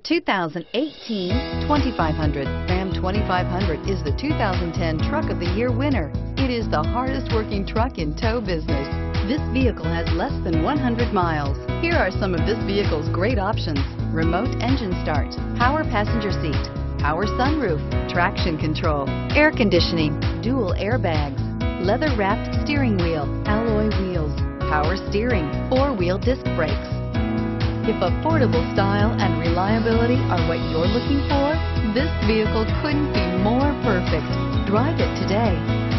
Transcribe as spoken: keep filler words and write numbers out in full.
two thousand eighteen twenty-five hundred. Ram twenty-five hundred is the two thousand ten Truck of the Year winner. It is the hardest working truck in tow business. This vehicle has less than one hundred miles. Here are some of this vehicle's great options: remote engine start, power passenger seat, power sunroof, traction control, air conditioning, dual airbags, leather wrapped steering wheel, alloy wheels, power steering, four-wheel disc brakes. If affordable style and reliability are what you're looking for, this vehicle couldn't be more perfect. Drive it today.